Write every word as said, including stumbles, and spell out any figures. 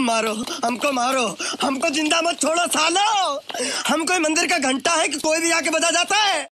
मारो हमको, मारो हमको, जिंदा मत छोड़ो सालो। हम कोई मंदिर का घंटा है कि कोई भी आके बजा जाता है।